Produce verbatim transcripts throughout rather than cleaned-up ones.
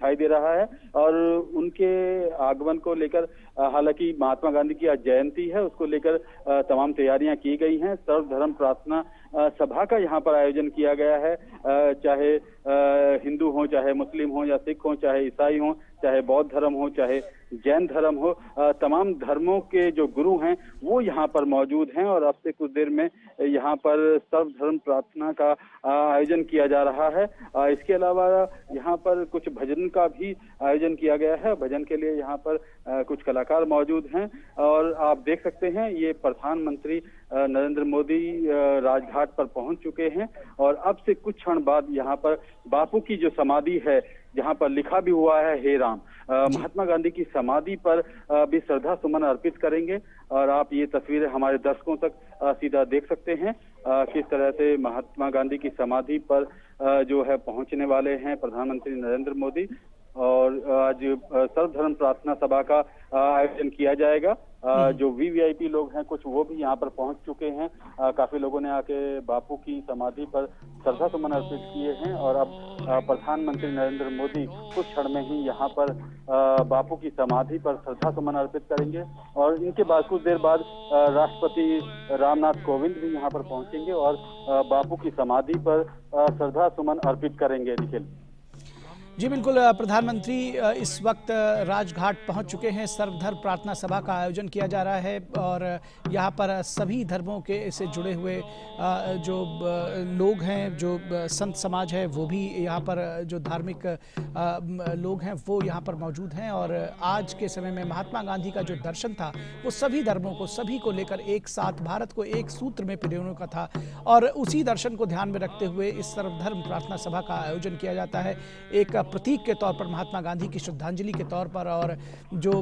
दिखाई दे रहा है। और उनके आगमन को लेकर हालांकि महात्मा गांधी की आज जयंती है, उसको लेकर तमाम तैयारियां की गई हैं। सर्वधर्म प्रार्थना सभा का यहाँ पर आयोजन किया गया है। चाहे हिंदू हो, चाहे मुस्लिम हो या सिख हो, चाहे ईसाई हो, चाहे बौद्ध धर्म हो, चाहे जैन धर्म हो, तमाम धर्मों के जो गुरु हैं वो यहाँ पर मौजूद हैं। और अब से कुछ देर में यहाँ पर सर्वधर्म प्रार्थना का आयोजन किया जा रहा है। इसके अलावा यहाँ पर कुछ भजन का भी आयोजन किया गया है। भजन के लिए यहाँ पर कुछ कलाकार मौजूद हैं। और आप देख सकते हैं ये प्रधानमंत्री नरेंद्र मोदी राजघाट पर पहुंच चुके हैं। और अब से कुछ क्षण बाद यहाँ पर बापू की जो समाधि है, जहां पर लिखा भी हुआ है हे राम, महात्मा गांधी की समाधि पर भी श्रद्धा सुमन अर्पित करेंगे। और आप ये तस्वीरें हमारे दर्शकों तक सीधा देख सकते हैं किस तरह से महात्मा गांधी की समाधि पर जो है पहुंचने वाले हैं प्रधानमंत्री नरेंद्र मोदी। और आज सर्वधर्म प्रार्थना सभा का आयोजन किया जाएगा। जो वीवीआईपी लोग हैं कुछ वो भी यहाँ पर पहुंच चुके हैं। काफी लोगों ने आके बापू की समाधि पर श्रद्धा सुमन अर्पित किए हैं। और अब प्रधानमंत्री नरेंद्र मोदी कुछ क्षण में ही यहाँ पर बापू की समाधि पर श्रद्धा सुमन अर्पित करेंगे। और इनके बाद कुछ देर बाद राष्ट्रपति रामनाथ कोविंद भी यहाँ पर पहुंचेंगे और बापू की समाधि पर श्रद्धा सुमन अर्पित करेंगे। निखिल जी बिल्कुल, प्रधानमंत्री इस वक्त राजघाट पहुंच चुके हैं। सर्वधर्म प्रार्थना सभा का आयोजन किया जा रहा है और यहां पर सभी धर्मों के से जुड़े हुए जो लोग हैं, जो संत समाज है, वो भी यहां पर जो धार्मिक लोग हैं वो यहां पर मौजूद हैं। और आज के समय में महात्मा गांधी का जो दर्शन था वो सभी धर्मों को, सभी को लेकर एक साथ भारत को एक सूत्र में पिरोने का था। और उसी दर्शन को ध्यान में रखते हुए इस सर्वधर्म प्रार्थना सभा का आयोजन किया जाता है, एक प्रतीक के तौर पर, महात्मा गांधी की श्रद्धांजलि के तौर पर। और जो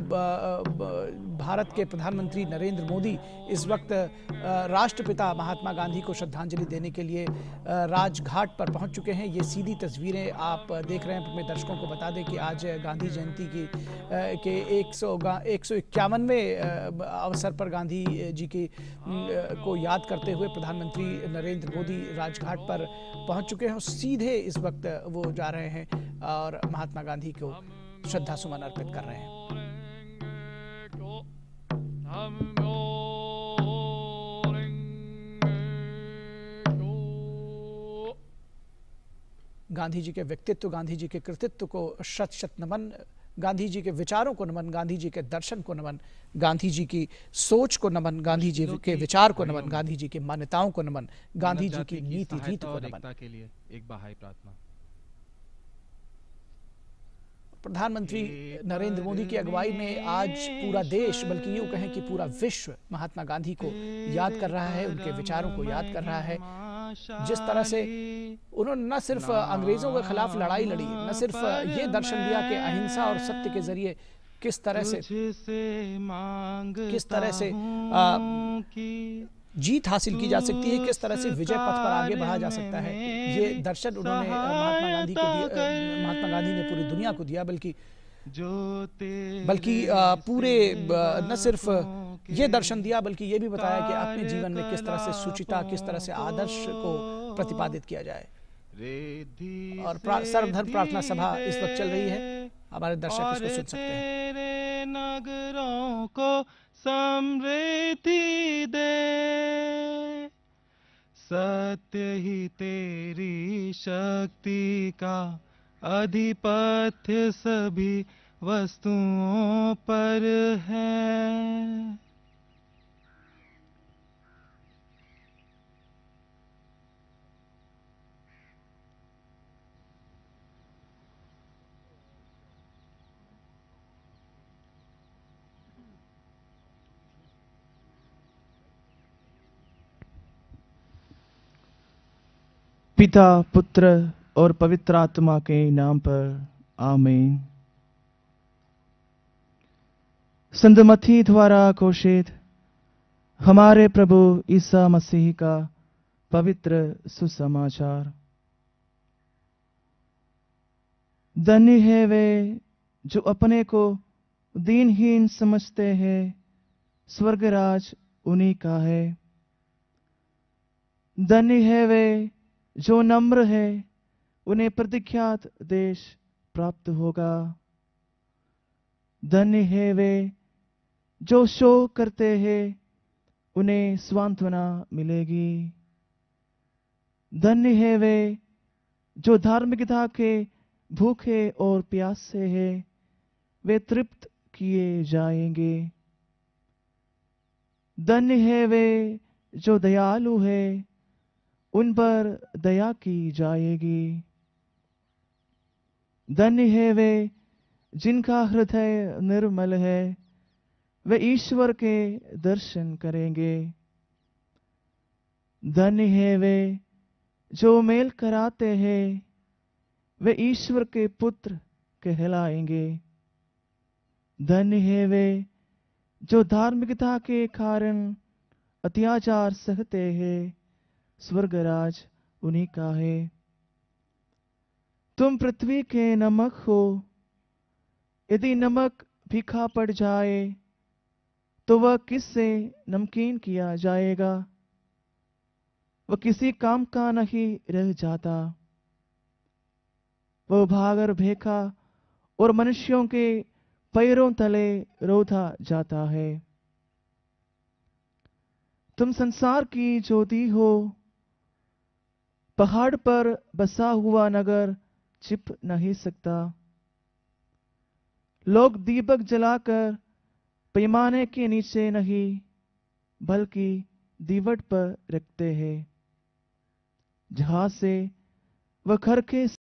भारत के प्रधानमंत्री नरेंद्र मोदी इस वक्त राष्ट्रपिता महात्मा गांधी को श्रद्धांजलि देने के लिए राजघाट पर पहुंच चुके हैं। ये सीधी तस्वीरें आप देख रहे हैं। अपने दर्शकों को बता दें कि आज गांधी जयंती की के एक सौ एक सौ इक्यावनवें अवसर पर गांधी जी की को याद करते हुए प्रधानमंत्री नरेंद्र मोदी राजघाट पर पहुंच चुके हैं। सीधे इस वक्त वो जा रहे हैं और महात्मा गांधी को श्रद्धा सुमन अर्पित कर रहे हैं। गांधी जी के व्यक्तित्व, गांधी जी के कृतित्व को शत शत नमन, गांधी जी के विचारों को नमन, गांधी जी के दर्शन को नमन, गांधी जी की सोच को नमन, गांधी जी के विचार को नमन, गांधी जी की मान्यताओं को नमन, गांधी जी की नीति रीति को नमन। के लिए एक बहाई प्रार्थना। प्रधानमंत्री नरेंद्र मोदी की अगुवाई में आज पूरा देश, बल्कि यूं कहें कि पूरा विश्व महात्मा गांधी को याद कर रहा है, उनके विचारों को याद कर रहा है। जिस तरह से उन्होंने न सिर्फ अंग्रेजों के खिलाफ लड़ाई लड़ी, न सिर्फ ये दर्शन दिया कि अहिंसा और सत्य के जरिए किस तरह से किस तरह से आ, जीत हासिल की जा सकती है, किस तरह से विजय पथ पर आगे बढ़ा जा सकता है, ये दर्शन उन्होंने महात्मा गांधी को दिया, महात्मा गांधी ने पूरी दुनिया को दिया। बल्कि बल्कि पूरे न सिर्फ ये दर्शन दिया, बल्कि ये भी बताया कि अपने जीवन में किस तरह से सुचिता, किस तरह से आदर्श को प्रतिपादित किया जाए। और सर्वधर्म प्रार्थना सभा इस वक्त चल रही है, हमारे दर्शक इसको सुन सकते हैं। नगरों को समृद्धि दे, सत्य ही तेरी शक्ति का अधिपत्य सभी वस्तुओं पर है। पिता, पुत्र और पवित्र आत्मा के नाम पर आमीन। संत मत्ती द्वारा घोषित हमारे प्रभु ईसा मसीह का पवित्र सुसमाचार। धन्य है वे जो अपने को दीनहीन समझते हैं, स्वर्गराज उन्हीं का है। धन्य है वे जो नम्र है, उन्हें प्रतीक्षात देश प्राप्त होगा। धन्य है वे जो शोक करते हैं, उन्हें सांत्वना मिलेगी। धन्य है वे जो धार्मिकता के भूखे और प्यासे हैं, वे तृप्त किए जाएंगे। धन्य है वे जो दयालु है, उन पर दया की जाएगी। धन्य है वे जिनका हृदय निर्मल है, वे ईश्वर के दर्शन करेंगे। धन्य है वे जो मेल कराते हैं, वे ईश्वर के पुत्र कहलाएंगे। धन्य है वे जो धार्मिकता के कारण अत्याचार सहते हैं, स्वर्गराज उन्हीं का है। तुम पृथ्वी के नमक हो। यदि नमक फीका पड़ जाए तो वह किससे नमकीन किया जाएगा? वह किसी काम का नहीं रह जाता। वह भागर भेखा और मनुष्यों के पैरों तले रोधा जाता है। तुम संसार की ज्योति हो। पहाड़ पर बसा हुआ नगर छिप नहीं सकता। लोग दीपक जलाकर पैमाने के नीचे नहीं, बल्कि दीवट पर रखते हैं, जहां से वह घर के